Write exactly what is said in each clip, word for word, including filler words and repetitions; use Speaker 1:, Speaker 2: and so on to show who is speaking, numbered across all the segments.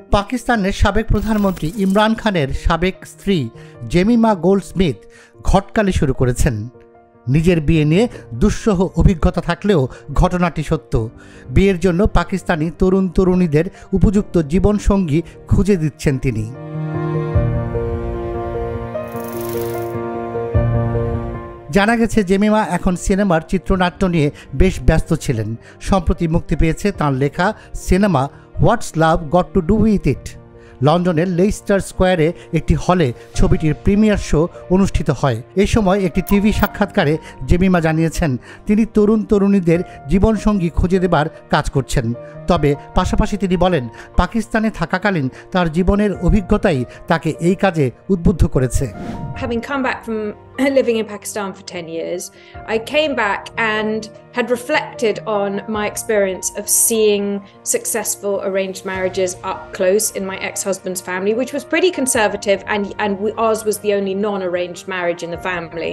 Speaker 1: পাকিস্তানের সাবেক প্রধানমন্ত্রী ইমরান খানের সাবেক স্ত্রী জেমিমা গোল্ডস্মিথ ঘটকালি শুরু করেছেন। নিজের বিয়ে নিয়ে দুঃসহ অভিজ্ঞতা থাকলেও ঘটনাটি সত্য। বিয়ের জন্য পাকিস্তানি তরুণ তরুণীদের উপযুক্ত জীবনসঙ্গী খুঁজে দিচ্ছেন তিনি। জানা গেছে জেমিমা এখন সিনেমার চিত্রনাট্য নিয়ে বেশ ব্যস্ত ছিলেন। সম্প্রতি মুক্তি পেয়েছে তাঁর লেখা cinema what's love got to do with it. লন্ডনের লেইস্টার স্কোয়ারে একটি হলে ছবিটির প্রিমিয়ার শো অনুষ্ঠিত হয়। এ সময় একটি টিভি সাক্ষাৎকারে জেমিমা জানিয়েছেন তিনি তরুণ তরুণীদের জীবনসঙ্গী খুঁজে দেবার কাজ করছেন। তবে পাশাপাশি তিনি বলেন পাকিস্তানে থাকাকালীন তার জীবনের অভিজ্ঞতাই তাকে এই কাজে উদ্বুদ্ধ করেছে।
Speaker 2: Having come back from living in Pakistan for ten years, I came back and had reflected on my experience of seeing successful arranged marriages up close in my ex-husband's family, which was pretty conservative, and, and ours was the only non-arranged marriage in the family.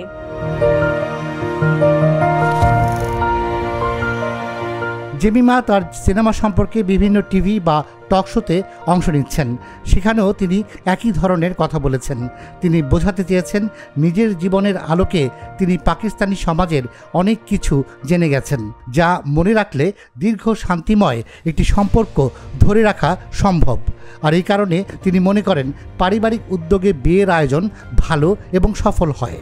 Speaker 1: Jemima তার সিনেমা সম্পর্কে বিভিন্ন TV বা টক শোতে অংশ নিচ্ছেন। সেখানেও তিনি একই ধরনের কথা বলেছেন। তিনি বোঝাতে চেয়েছেন নিজের জীবনের আলোকে তিনি পাকিস্তানি সমাজের অনেক কিছু জেনে গেছেন, যা মনে রাখলে দীর্ঘ শান্তিময় একটি সম্পর্ক ধরে রাখা সম্ভব। আর এই কারণে তিনি মনে করেন পারিবারিক উদ্যোগে বিয়ের আয়োজন ভালো এবং সফল হয়।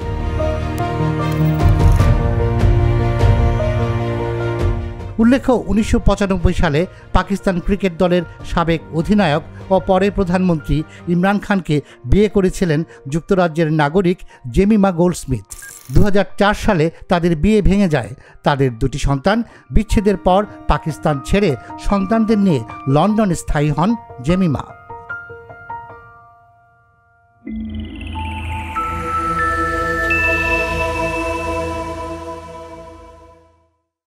Speaker 1: উল্লেখ্য উনিশশো পঁচানব্বই সালে পাকিস্তান ক্রিকেট দলের সাবেক অধিনায়ক ও পরে প্রধানমন্ত্রী ইমরান খানকে বিয়ে করেছিলেন যুক্তরাজ্যের নাগরিক জেমিমা গোল্ডস্মিথ। দু হাজার চার সালে তাদের বিয়ে ভেঙে যায়। তাদের দুটি সন্তান। বিচ্ছেদের পর পাকিস্তান ছেড়ে সন্তানদের নিয়ে লন্ডনে স্থায়ী হন জেমিমা।